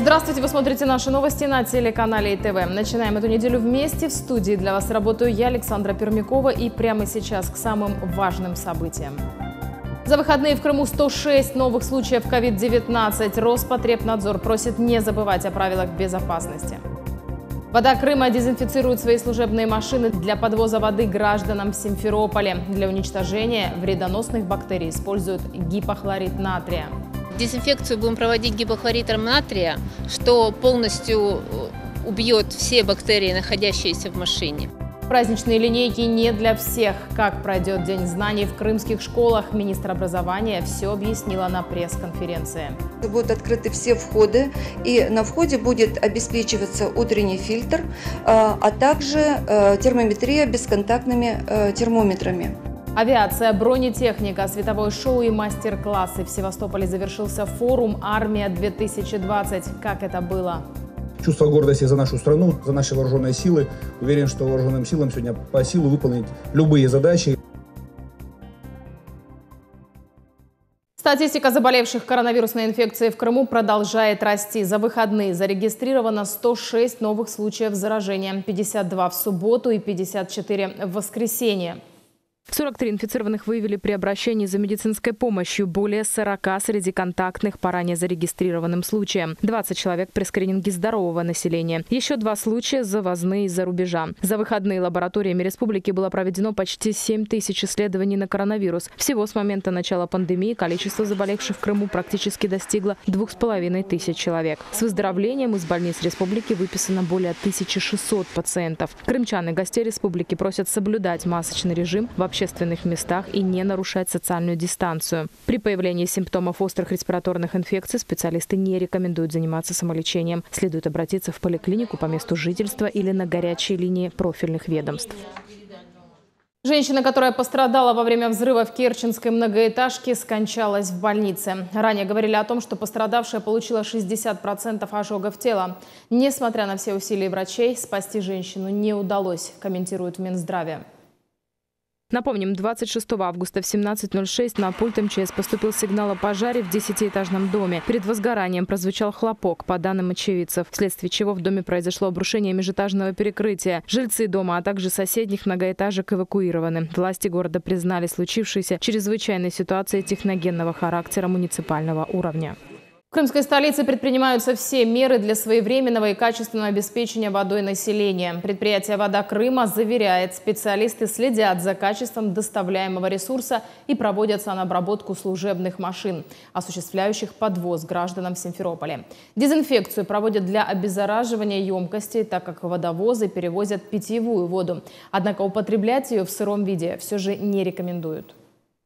Здравствуйте, вы смотрите наши новости на телеканале ИТВ. Начинаем эту неделю вместе. В студии для вас работаю я, Александра Пермякова, и прямо сейчас к самым важным событиям. За выходные в Крыму 106 новых случаев COVID-19. Роспотребнадзор просит не забывать о правилах безопасности. Вода Крыма дезинфицирует свои служебные машины для подвоза воды гражданам в Симферополе. Для уничтожения вредоносных бактерий используют гипохлорид натрия. Дезинфекцию будем проводить гипохлоридом натрия, что полностью убьет все бактерии, находящиеся в машине. Праздничные линейки не для всех. Как пройдет День знаний в крымских школах, министр образования все объяснила на пресс-конференции. Будут открыты все входы, и на входе будет обеспечиваться утренний фильтр, а также термометрия бесконтактными термометрами. Авиация, бронетехника, световое шоу и мастер-классы. В Севастополе завершился форум «Армия-2020». Как это было? Чувство гордости за нашу страну, за наши вооруженные силы. Уверен, что вооруженным силам сегодня по силу выполнить любые задачи. Статистика заболевших коронавирусной инфекцией в Крыму продолжает расти. За выходные зарегистрировано 106 новых случаев заражения, 52 в субботу и 54 в воскресенье. 43 инфицированных выявили при обращении за медицинской помощью, более 40 среди контактных по ранее зарегистрированным случаям. 20 человек при скрининге здорового населения. Еще 2 случая завозные из-за рубежа. За выходные лабораториями республики было проведено почти 7 тысяч исследований на коронавирус. Всего с момента начала пандемии количество заболевших в Крыму практически достигло 2500 человек. С выздоровлением из больниц республики выписано более 1600 пациентов. Крымчан и гостей республики просят соблюдать масочный режим в общественных местах и не нарушать социальную дистанцию. При появлении симптомов острых респираторных инфекций специалисты не рекомендуют заниматься самолечением. Следует обратиться в поликлинику по месту жительства или на горячие линии профильных ведомств. Женщина, которая пострадала во время взрыва в керченской многоэтажке, скончалась в больнице. Ранее говорили о том, что пострадавшая получила 60% ожогов тела. Несмотря на все усилия врачей, спасти женщину не удалось, комментируют в Минздраве. Напомним, 26 августа в 17:06 на пульт МЧС поступил сигнал о пожаре в 10-этажном доме. Перед возгоранием прозвучал хлопок, по данным очевидцев, вследствие чего в доме произошло обрушение межэтажного перекрытия. Жильцы дома, а также соседних многоэтажек эвакуированы. Власти города признали случившееся чрезвычайной ситуацией техногенного характера муниципального уровня. В крымской столице предпринимаются все меры для своевременного и качественного обеспечения водой населения. Предприятие «Вода Крыма» заверяет, специалисты следят за качеством доставляемого ресурса и проводят санобработку служебных машин, осуществляющих подвоз гражданам в Симферополе. Дезинфекцию проводят для обеззараживания емкостей, так как водовозы перевозят питьевую воду. Однако употреблять ее в сыром виде все же не рекомендуют.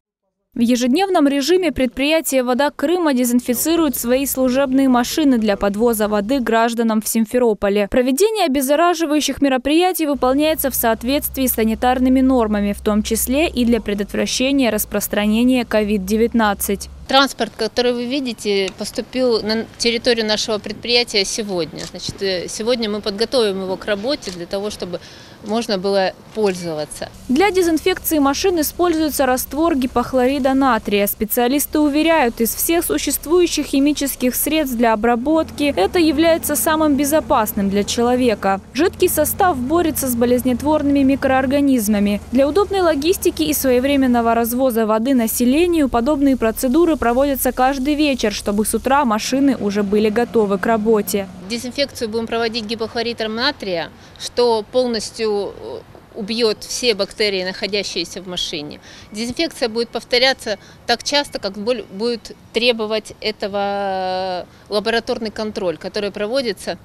В ежедневном режиме предприятие «Вода Крыма» дезинфицирует свои служебные машины для подвоза воды гражданам в Симферополе. Проведение обеззараживающих мероприятий выполняется в соответствии с санитарными нормами, в том числе и для предотвращения распространения COVID-19. Транспорт, который вы видите, поступил на территорию нашего предприятия сегодня. Значит, сегодня мы подготовим его к работе для того, чтобы можно было пользоваться. Для дезинфекции машин используется раствор гипохлорида натрия. Специалисты уверяют, из всех существующих химических средств для обработки это является самым безопасным для человека. Жидкий состав борется с болезнетворными микроорганизмами. Для удобной логистики и своевременного развоза воды населению подобные процедуры проводятся каждый вечер, чтобы с утра машины уже были готовы к работе. Дезинфекцию будем проводить гипохлоридом натрия, что полностью убьет все бактерии, находящиеся в машине. Дезинфекция будет повторяться так часто, как будет требовать этого лабораторный контроль, который проводится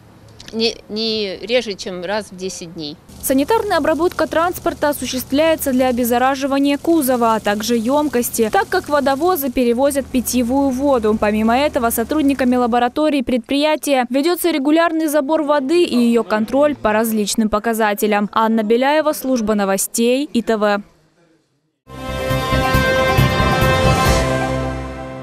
не реже, чем раз в 10 дней. Санитарная обработка транспорта осуществляется для обеззараживания кузова, а также емкости, так как водовозы перевозят питьевую воду. Помимо этого, сотрудниками лаборатории предприятия ведется регулярный забор воды и ее контроль по различным показателям. Анна Беляева, служба новостей, ИТВ.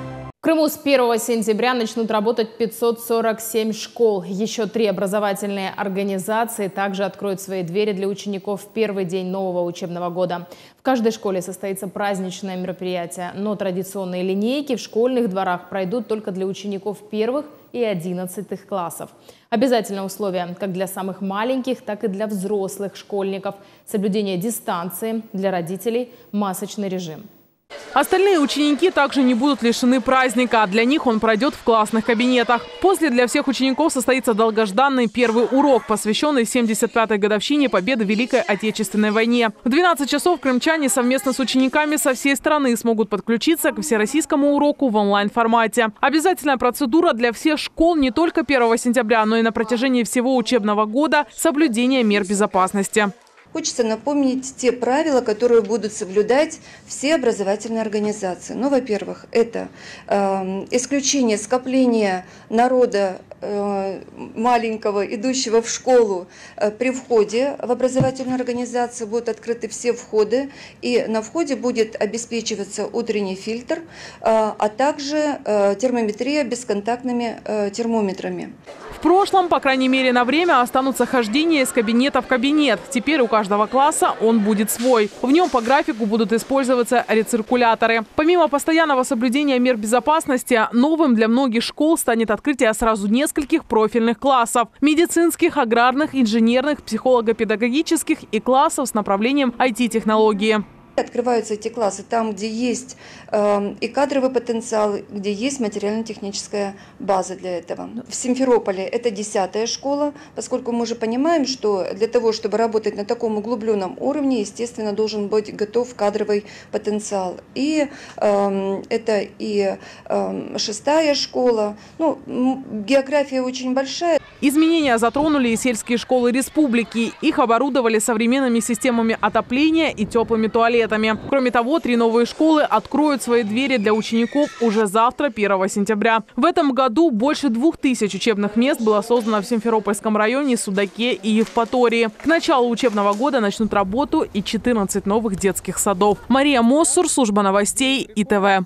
В Крыму с 1 сентября начнут работать 547 школ. Еще 3 образовательные организации также откроют свои двери для учеников в первый день нового учебного года. В каждой школе состоится праздничное мероприятие, но традиционные линейки в школьных дворах пройдут только для учеников 1 и 11 классов. Обязательное условие как для самых маленьких, так и для взрослых школьников. Соблюдение дистанции, для родителей масочный режим. Остальные ученики также не будут лишены праздника. Для них он пройдет в классных кабинетах. После для всех учеников состоится долгожданный первый урок, посвященный 75-й годовщине победы в Великой Отечественной войне. В 12 часов крымчане совместно с учениками со всей страны смогут подключиться к всероссийскому уроку в онлайн-формате. Обязательная процедура для всех школ не только 1 сентября, но и на протяжении всего учебного года – соблюдение мер безопасности. Хочется напомнить те правила, которые будут соблюдать все образовательные организации. Ну, во-первых, это исключение скопления народа маленького, идущего в школу при входе в образовательную организацию. Будут открыты все входы, и на входе будет обеспечиваться утренний фильтр, а также термометрия бесконтактными термометрами. В прошлом, по крайней мере на время, останутся хождения из кабинета в кабинет. Теперь у каждого класса он будет свой. В нем по графику будут использоваться рециркуляторы. Помимо постоянного соблюдения мер безопасности, новым для многих школ станет открытие сразу нескольких профильных классов – медицинских, аграрных, инженерных, психолого-педагогических и классов с направлением IT-технологии. Открываются эти классы там, где есть и кадровый потенциал, где есть материально-техническая база для этого. В Симферополе это 10-я школа, поскольку мы уже понимаем, что для того, чтобы работать на таком углубленном уровне, естественно, должен быть готов кадровый потенциал. И это и 6-я школа. Ну, география очень большая. Изменения затронули и сельские школы республики. Их оборудовали современными системами отопления и теплыми туалетами. Кроме того, 3 новые школы откроют свои двери для учеников уже завтра, 1 сентября. В этом году больше 2000 учебных мест было создано в Симферопольском районе, Судаке и Евпатории. К началу учебного года начнут работу и 14 новых детских садов. Мария Моссур, служба новостей ИТВ.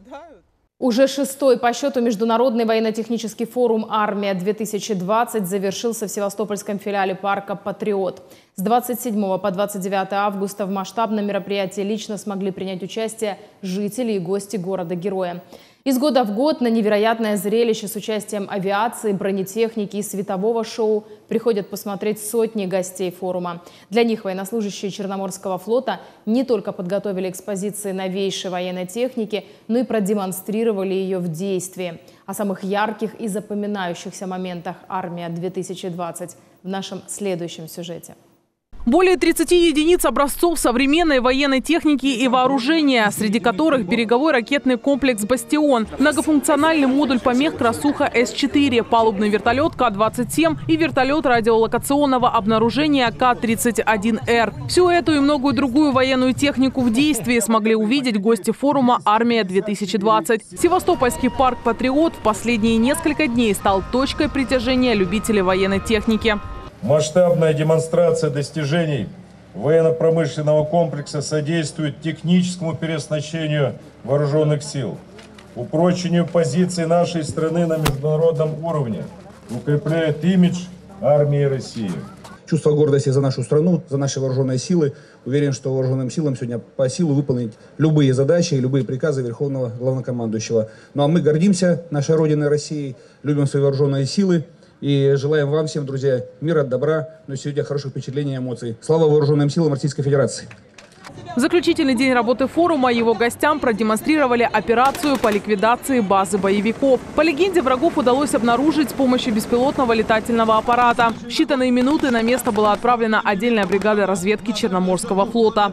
Уже 6-й по счету международный военно-технический форум «Армия-2020» завершился в севастопольском филиале парка «Патриот». С 27 по 29 августа в масштабном мероприятии лично смогли принять участие жители и гости города-героя. Из года в год на невероятное зрелище с участием авиации, бронетехники и светового шоу приходят посмотреть сотни гостей форума. Для них военнослужащие Черноморского флота не только подготовили экспозиции новейшей военной техники, но и продемонстрировали ее в действии. О самых ярких и запоминающихся моментах «Армия-2020» в нашем следующем сюжете. Более 30 единиц образцов современной военной техники и вооружения, среди которых береговой ракетный комплекс «Бастион», многофункциональный модуль помех «Красуха С-4», палубный вертолет К-27 и вертолет радиолокационного обнаружения К-31Р. Всю эту и многую другую военную технику в действии смогли увидеть гости форума «Армия-2020». Севастопольский парк «Патриот» в последние несколько дней стал точкой притяжения любителей военной техники. Масштабная демонстрация достижений военно-промышленного комплекса содействует техническому переоснащению вооруженных сил, упрочению позиций нашей страны на международном уровне, укрепляет имидж армии России. Чувство гордости за нашу страну, за наши вооруженные силы. Уверен, что вооруженным силам сегодня по силу выполнить любые задачи и любые приказы Верховного Главнокомандующего. Ну а мы гордимся нашей Родиной Россией, любим свои вооруженные силы. И желаем вам всем, друзья, мира, добра, но сегодня хороших впечатлений и эмоций. Слава вооруженным силам Российской Федерации! В заключительный день работы форума его гостям продемонстрировали операцию по ликвидации базы боевиков. По легенде, врагов удалось обнаружить с помощью беспилотного летательного аппарата. В считанные минуты на место была отправлена отдельная бригада разведки Черноморского флота.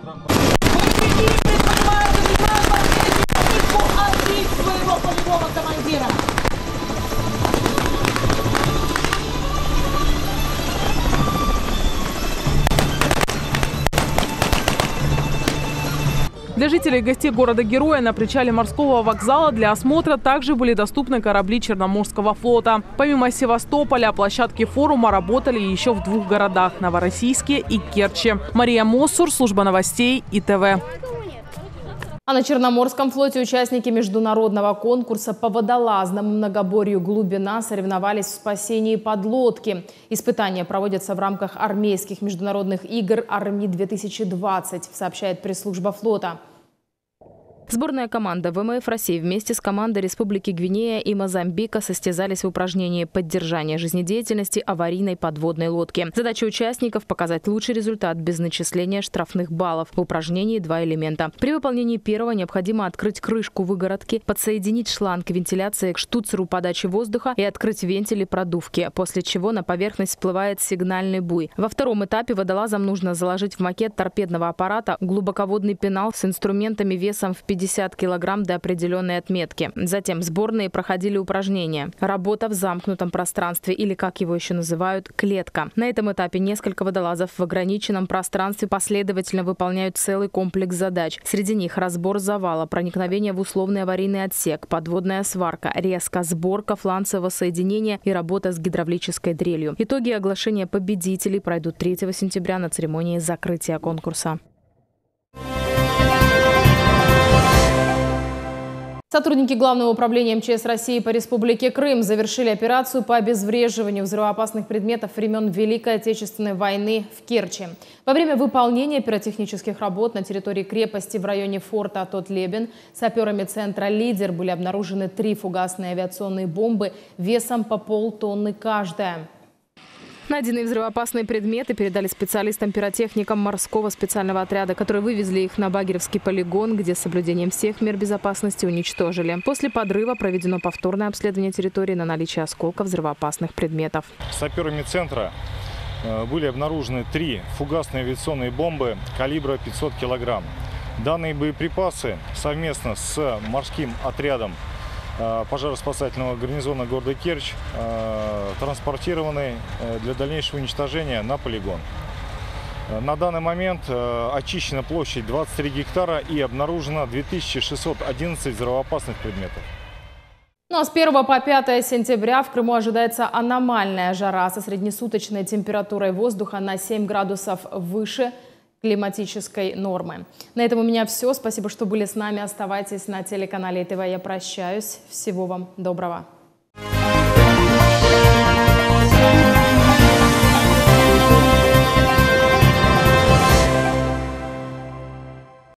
Для жителей и гостей города-героя на причале морского вокзала для осмотра также были доступны корабли Черноморского флота. Помимо Севастополя, площадки форума работали еще в 2 городах – Новороссийске и Керчи. Мария Моссур, служба новостей ИТВ. А на Черноморском флоте участники международного конкурса по водолазному многоборью «Глубина» соревновались в спасении подлодки. Испытания проводятся в рамках армейских международных игр «Арми-2020», сообщает пресс-служба флота. Сборная команда ВМФ России вместе с командой Республики Гвинея и Мозамбика состязались в упражнении поддержания жизнедеятельности аварийной подводной лодки. Задача участников – показать лучший результат без начисления штрафных баллов. В упражнении два элемента. При выполнении первого необходимо открыть крышку выгородки, подсоединить шланг вентиляции к штуцеру подачи воздуха и открыть вентили продувки, после чего на поверхность всплывает сигнальный буй. Во втором этапе водолазам нужно заложить в макет торпедного аппарата глубоководный пенал с инструментами весом в 50 килограмм до определенной отметки. Затем сборные проходили упражнения. Работа в замкнутом пространстве, или, как его еще называют, клетка. На этом этапе несколько водолазов в ограниченном пространстве последовательно выполняют целый комплекс задач. Среди них разбор завала, проникновение в условный аварийный отсек, подводная сварка, резка, сборка фланцевого соединения и работа с гидравлической дрелью. Итоги оглашения победителей пройдут 3 сентября на церемонии закрытия конкурса. Сотрудники Главного управления МЧС России по Республике Крым завершили операцию по обезвреживанию взрывоопасных предметов времен Великой Отечественной войны в Керчи. Во время выполнения пиротехнических работ на территории крепости в районе форта Тот-Лебен саперами центра «Лидер» были обнаружены 3 фугасные авиационные бомбы весом по полтонны каждая. Найденные взрывоопасные предметы передали специалистам-пиротехникам морского специального отряда, которые вывезли их на Багировский полигон, где с соблюдением всех мер безопасности уничтожили. После подрыва проведено повторное обследование территории на наличие осколков взрывоопасных предметов. Саперами центра были обнаружены 3 фугасные авиационные бомбы калибра 500 килограмм. Данные боеприпасы совместно с морским отрядом пожароспасательного гарнизона города Керчь транспортированы для дальнейшего уничтожения на полигон. На данный момент очищена площадь 23 гектара и обнаружено 2611 взрывоопасных предметов. Ну а с 1 по 5 сентября в Крыму ожидается аномальная жара со среднесуточной температурой воздуха на 7 градусов выше климатической нормы. На этом у меня все. Спасибо, что были с нами. Оставайтесь на телеканале ТВ. Я прощаюсь. Всего вам доброго.